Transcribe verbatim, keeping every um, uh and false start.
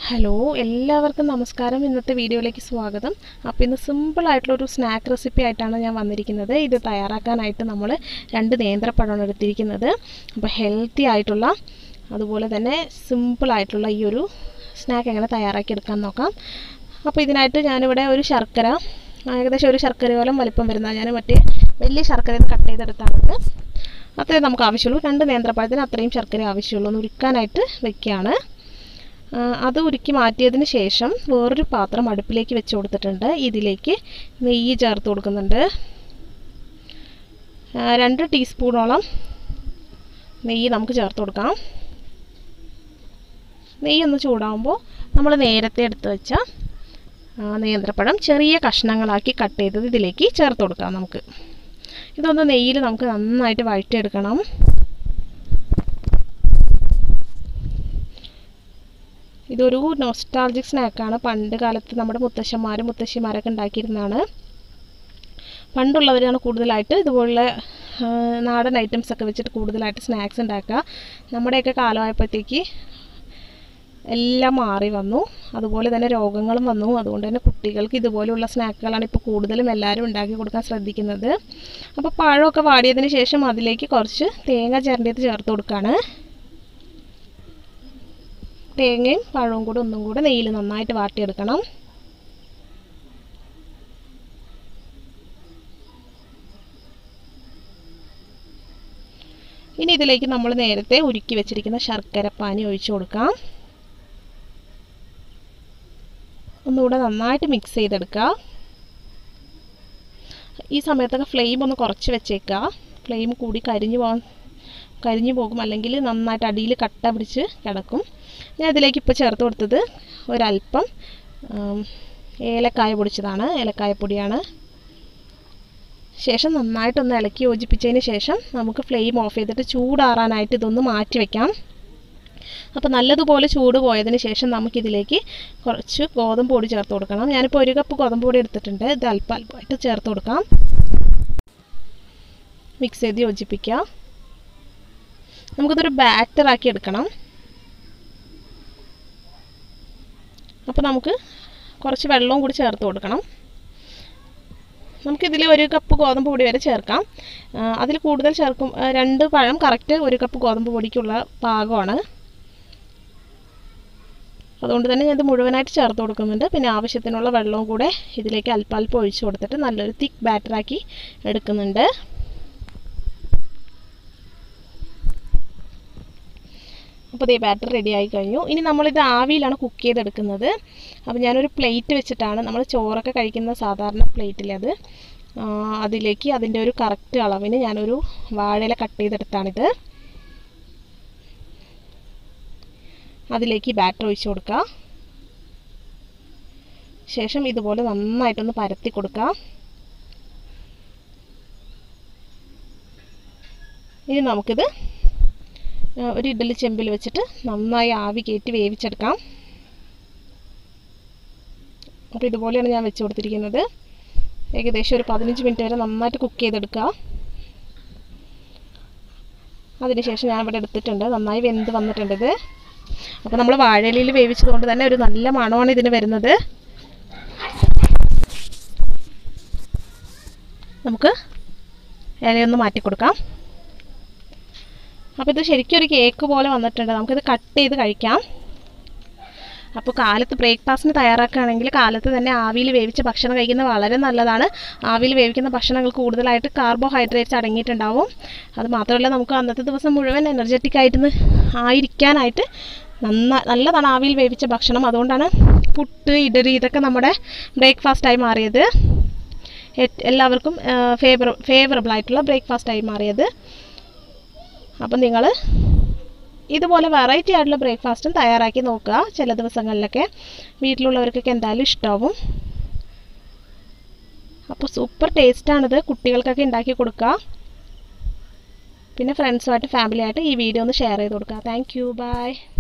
Hello എല്ലാവർക്കും നമസ്കാരം. ഇന്നത്തെ വീഡിയോയിലേക്ക് സ്വാഗതം. അപ്പോൾ ഇന്ന് സിമ്പിൾ ആയിട്ടുള്ള ഒരു സ്നാക്ക് റെസിപ്പി ആയിട്ടാണ് ഞാൻ വന്നിരിക്കുന്നത്. ഇത് തയ്യാറാക്കാനായിട്ട് നമ്മൾ രണ്ട് നേന്ത്രപ്പഴമാണ് എടുത്തിരിക്കുന്നത്. അപ്പോൾ ഹെൽത്തി ആയിട്ടുള്ള അതുപോലെ തന്നെ സിമ്പിൾ ആയിട്ടുള്ള ഈ ഒരു സ്നാക്ക് എങ്ങനെ തയ്യാറാക്കി എടുക്കാൻ നോക്കാം. അപ്പോൾ ഇതിനായിട്ട് ഞാനിവിടെ ഒരു ശർക്കര, ഏകദേശം ഒരു ശർക്കരയോളം വലിപ്പം വരുന്ന, ഞാൻ മറ്റേ വലിയ ശർക്കരയിൽ കട്ട് ചെയ്തെടുത്താണത്. അത്രയും നമുക്ക് ആവശ്യമുള്ളൂ. രണ്ട് നേന്ത്രപ്പഴത്തിന് അത്രയും ശർക്കര ആവശ്യമുള്ളൂ. ഒന്ന് ഉരുക്കാനായിട്ട് വെക്കുകയാണ്. അത് ഉരുക്കി മാറ്റിയതിന് ശേഷം വേറൊരു പാത്രം അടുപ്പിലേക്ക് വെച്ച് കൊടുത്തിട്ടുണ്ട്. ഇതിലേക്ക് നെയ്യ് ചേർത്ത് കൊടുക്കുന്നുണ്ട്. രണ്ട് ടീസ്പൂണോളം നെയ്യ് നമുക്ക് ചേർത്ത് കൊടുക്കാം. നെയ്യ് ഒന്ന് ചൂടാകുമ്പോൾ നമ്മൾ നേരത്തെ എടുത്ത് വെച്ച നേന്ത്രപ്പഴം ചെറിയ കഷ്ണങ്ങളാക്കി കട്ട് ചെയ്തത് ഇതിലേക്ക് ചേർത്ത് കൊടുക്കാം. നമുക്ക് ഇതൊന്ന് നെയ്യിൽ നമുക്ക് നന്നായിട്ട് വഴറ്റിയെടുക്കണം. ഇതൊരു നോസ്റ്റാൾജിക് സ്നാക്കാണ്. പണ്ട് കാലത്ത് നമ്മുടെ മുത്തശ്ശന്മാരും മുത്തശ്ശിമാരൊക്കെ ഉണ്ടാക്കിയിരുന്നതാണ്. പണ്ടുള്ളവരാണ് കൂടുതലായിട്ട് ഇതുപോലുള്ള നാടൻ ഐറ്റംസൊക്കെ വെച്ചിട്ട് കൂടുതലായിട്ട് സ്നാക്സ് ഉണ്ടാക്കുക. നമ്മുടെയൊക്കെ കാലമായപ്പോഴത്തേക്ക് എല്ലാം മാറി വന്നു. അതുപോലെ തന്നെ രോഗങ്ങളും വന്നു. അതുകൊണ്ട് തന്നെ കുട്ടികൾക്ക് ഇതുപോലെയുള്ള സ്നാക്കുകളാണ് ഇപ്പോൾ കൂടുതലും എല്ലാവരും ഉണ്ടാക്കി കൊടുക്കാൻ ശ്രദ്ധിക്കുന്നത്. അപ്പോൾ പഴമൊക്കെ വാടിയതിന് ശേഷം അതിലേക്ക് കുറച്ച് തേങ്ങ ചിരണ്ടിയത് ചേർത്ത് കൊടുക്കുകയാണ്. തേങ്ങയും പഴവും കൂടെ ഒന്നും കൂടെ നെയ്യിൽ നന്നായിട്ട് വാട്ടിയെടുക്കണം. ഇനി ഇതിലേക്ക് നമ്മൾ നേരത്തെ ഉരുക്കി വെച്ചിരിക്കുന്ന ശർക്കരപ്പാനി ഒഴിച്ചു കൊടുക്കാം. ഒന്നുകൂടെ നന്നായിട്ട് മിക്സ് ചെയ്തെടുക്കുക. ഈ സമയത്തൊക്കെ ഫ്ലെയിം ഒന്ന് കുറച്ച് വെച്ചേക്കുക. ഫ്ലെയിം കൂടി കരിഞ്ഞു പോകാൻ കരിഞ്ഞു പോകും, അല്ലെങ്കിൽ നന്നായിട്ട് അടിയിൽ കട്ട പിടിച്ച് കിടക്കും. ഞാൻ ഇതിലേക്ക് ഇപ്പോൾ ചേർത്ത് കൊടുത്തത് ഒരല്പം ഏലക്കായ പൊടിച്ചതാണ്, ഏലക്കായപ്പൊടിയാണ്. ശേഷം നന്നായിട്ടൊന്ന് ഇളക്കി യോജിപ്പിച്ചതിന് ശേഷം നമുക്ക് ഫ്ലെയിം ഓഫ് ചെയ്തിട്ട് ചൂടാറാനായിട്ട് ഇതൊന്ന് മാറ്റി വയ്ക്കാം. അപ്പോൾ നല്ലതുപോലെ ചൂട് പോയതിന് ശേഷം നമുക്കിതിലേക്ക് കുറച്ച് ഗോതമ്പ് പൊടി ചേർത്ത് കൊടുക്കണം. ഞാനിപ്പോൾ ഒരു കപ്പ് ഗോതമ്പ് പൊടി എടുത്തിട്ടുണ്ട്. ഇത് അല്പം അല്പമായിട്ട് ചേർത്ത് കൊടുക്കാം. മിക്സ് ചെയ്ത് യോജിപ്പിക്കുക. നമുക്കിതൊരു ബാറ്ററാക്കി എടുക്കണം. അപ്പോൾ നമുക്ക് കുറച്ച് വെള്ളവും കൂടി ചേർത്ത് കൊടുക്കണം. നമുക്കിതിൽ ഒരു കപ്പ് ഗോതമ്പ് പൊടി വരെ ചേർക്കാം. അതിൽ കൂടുതൽ ചേർക്കും. രണ്ട് പഴം കറക്റ്റ് ഒരു കപ്പ് ഗോതമ്പ് പൊടിക്കുള്ള പാകമാണ്. അതുകൊണ്ട് തന്നെ ഞാനിത് മുഴുവനായിട്ട് ചേർത്ത് കൊടുക്കുന്നുണ്ട്. പിന്നെ ആവശ്യത്തിനുള്ള വെള്ളവും കൂടെ ഇതിലേക്ക് അല്പം അല്പം ഒഴിച്ച് കൊടുത്തിട്ട് നല്ലൊരു തിക്ക് ബാറ്ററാക്കി എടുക്കുന്നുണ്ട്. അപ്പോൾ ഈ ബാറ്റർ റെഡി ആയി കഴിഞ്ഞു. ഇനി നമ്മളിത് ആവിയിലാണ് കുക്ക് ചെയ്തെടുക്കുന്നത്. അപ്പോൾ ഞാനൊരു പ്ലേറ്റ് വെച്ചിട്ടാണ്, നമ്മൾ ചോറൊക്കെ കഴിക്കുന്ന സാധാരണ പ്ലേറ്റിലത് അതിലേക്ക് അതിൻ്റെ ഒരു കറക്റ്റ് അളവിന് ഞാനൊരു വാഴയില കട്ട് ചെയ്തെടുത്താണിത്. അതിലേക്ക് ബാറ്റർ ഒഴിച്ച് കൊടുക്കുക. ശേഷം ഇതുപോലെ നന്നായിട്ടൊന്ന് പരത്തി കൊടുക്കുക. ഇനി നമുക്കിത് ഒരു ഇഡ്ഡലി ചെമ്പിൽ വെച്ചിട്ട് നന്നായി ആവി കയറ്റി വേവിച്ചെടുക്കാം. അപ്പോൾ ഇതുപോലെയാണ് ഞാൻ വെച്ച് കൊടുത്തിരിക്കുന്നത്. ഏകദേശം ഒരു പതിനഞ്ച് മിനിറ്റ് വരെ നന്നായിട്ട് കുക്ക് ചെയ്തെടുക്കുക. അതിനുശേഷം ഞാൻ ഇവിടെ എടുത്തിട്ടുണ്ട്. നന്നായി വെന്ത് വന്നിട്ടുണ്ട് ഇത്. അപ്പോൾ നമ്മൾ വാഴയിലയിൽ വേവിച്ചതുകൊണ്ട് തന്നെ ഒരു നല്ല മണമാണ് ഇതിന് വരുന്നത്. നമുക്ക് ഇലയൊന്ന് മാറ്റി കൊടുക്കാം. അപ്പോൾ ഇത് ശരിക്കും ഒരു കേക്ക് പോലെ വന്നിട്ടുണ്ട്. നമുക്കിത് കട്ട് ചെയ്ത് കഴിക്കാം. അപ്പോൾ കാലത്ത് ബ്രേക്ക്ഫാസ്റ്റിന് തയ്യാറാക്കുകയാണെങ്കിൽ കാലത്ത് തന്നെ ആവിയിൽ വേവിച്ച ഭക്ഷണം കഴിക്കുന്നത് വളരെ നല്ലതാണ്. ആവിയിൽ വേവിക്കുന്ന ഭക്ഷണങ്ങൾ കൂടുതലായിട്ട് കാർബോഹൈഡ്രേറ്റ്സ് അടങ്ങിയിട്ടുണ്ടാവും. അത് മാത്രമല്ല നമുക്ക് അന്നത്തെ ദിവസം മുഴുവൻ എനർജറ്റിക് ആയിട്ട് ആയിരിക്കാനായിട്ട് നന്ന നല്ലതാണ് ആവിയിൽ വേവിച്ച ഭക്ഷണം. അതുകൊണ്ടാണ് പുട്ട്, ഇഡലി ഇതൊക്കെ നമ്മുടെ ബ്രേക്ക്ഫാസ്റ്റായി മാറിയത്. എല്ലാവർക്കും ഫേവറ ഫേവറബിൾ ആയിട്ടുള്ള ബ്രേക്ക്ഫാസ്റ്റായി മാറിയത്. അപ്പം നിങ്ങൾ ഇതുപോലെ വെറൈറ്റി ആയിട്ടുള്ള ബ്രേക്ക്ഫാസ്റ്റും തയ്യാറാക്കി നോക്കുക. ചില ദിവസങ്ങളിലൊക്കെ വീട്ടിലുള്ളവർക്കൊക്കെ എന്തായാലും ഇഷ്ടമാവും. അപ്പോൾ സൂപ്പർ ടേസ്റ്റാണിത്. കുട്ടികൾക്കൊക്കെ ഉണ്ടാക്കി കൊടുക്കുക. പിന്നെ ഫ്രണ്ട്സുമായിട്ട് ഫാമിലിയായിട്ട് ഈ വീഡിയോ ഒന്ന് ഷെയർ ചെയ്ത് കൊടുക്കുക. Thank you. ബൈ.